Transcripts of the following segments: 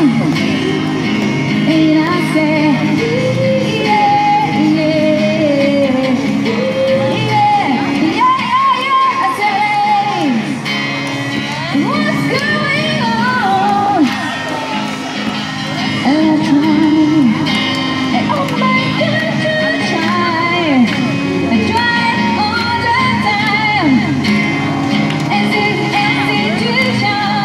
And I say, yeah, yeah, yeah, yeah. I say, what's going on? And I try, and oh my God, I try all the time. As institution,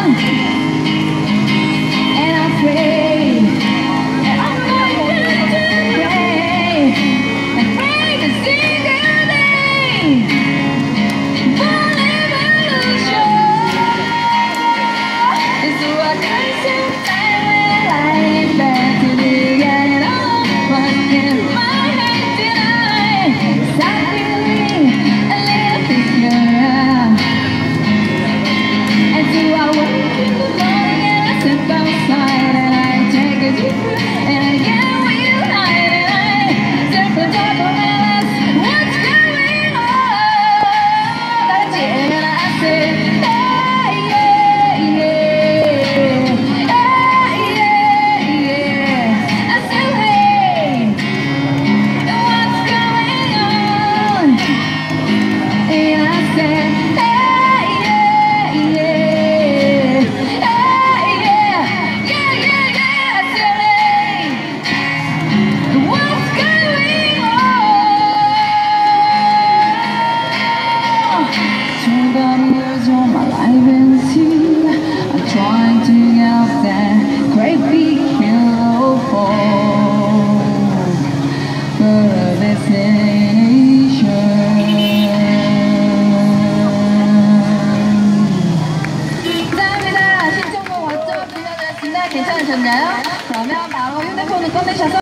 and I pray, and oh my God, I pray, and pray to see the day for revolution. It's what I sometimes when I ain't back to the get it all. What can my head deny? 'Cause I'm feeling a little peculiar. And so I wake in the morning and I step outside and I take a deep breath and I get reunited and I step on top of my list. What's going on? That's it. And I say, hey, yeah, yeah, hey, yeah, yeah. I say, hey, what's going on? And I say, hey, yeah, yeah, hey, yeah, yeah, yeah, yeah. I say, hey, what's going on? Turn down the years on my life and see I'm trying to get off that great big hill fall for a destination. 감사합니다. 신청곡 완전 들려드렸습니다. 괜찮으셨나요? 그러면 바로 휴대폰을 꺼내셔서